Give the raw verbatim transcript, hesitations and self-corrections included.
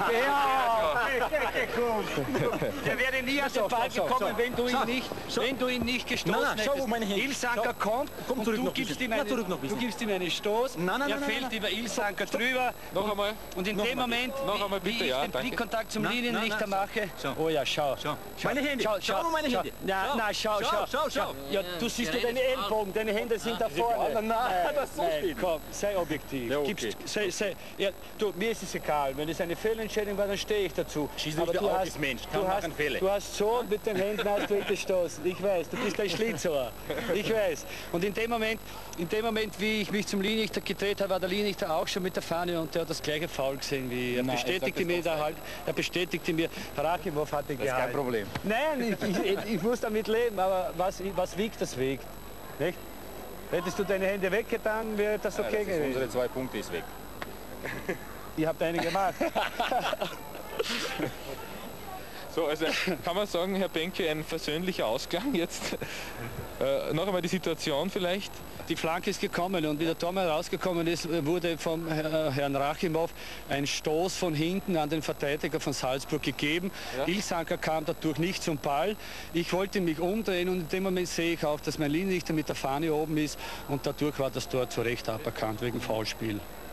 Der wäre nie an den Ball gekommen, wenn du ihn nicht, wenn du ihn nicht gestoßen hättest. Ilsanker kommt und du gibst ihm einen, du gibst ihm einen Stoß. Er fällt über Ilsanker drüber. Noch einmal. Und in dem Moment, wie ich den Blickkontakt zum Linienrichter mache, oh ja, schau. Meine Hände, schau, schau meine Hände. Na, na, schau, schau, schau, schau. Ja, du siehst ja deine Ellbogen, deine Hände sind da vorne. Nein, nein, das so steht. Komm, sei objektiv. Ja, okay. Gibst, sei, sei, ja, du, mir ist es egal, wenn es eine Fehlentscheidung war, dann stehe ich dazu. Schieß nicht du auf, hast, ist Mensch, du kann hast, machen Fälle. Du hast so mit den Händen hast du gestoßen. Ich weiß, du bist ein Schlitzohr. Ich weiß. Und in dem Moment, in dem Moment, wie ich mich zum Linienrichter gedreht habe, war der Linienrichter auch schon mit der Fahne und der hat das gleiche Foul gesehen wie er. Nein, bestätigte mir da halt, er bestätigte mir, Rachimov hatte gehalten. Das ist kein Problem. Nein, ich, ich, ich muss damit leben, aber was, was wiegt, das wiegt. Nicht? Hättest du deine Hände weggetan, wäre das okay ja, das gewesen. Unsere zwei Punkte ist weg. Ihr habt eine gemacht. So, also kann man sagen, Herr Benke, ein versöhnlicher Ausgang jetzt. Äh, noch einmal die Situation vielleicht. Die Flanke ist gekommen und wie der Tor rausgekommen ist, wurde vom äh, Herrn Rachimov ein Stoß von hinten an den Verteidiger von Salzburg gegeben. Ja. Ilsanker kam dadurch nicht zum Ball. Ich wollte mich umdrehen und in dem Moment sehe ich auch, dass mein Linienrichter mit der Fahne oben ist und dadurch war das Tor zu Recht aberkannt wegen Foulspiel.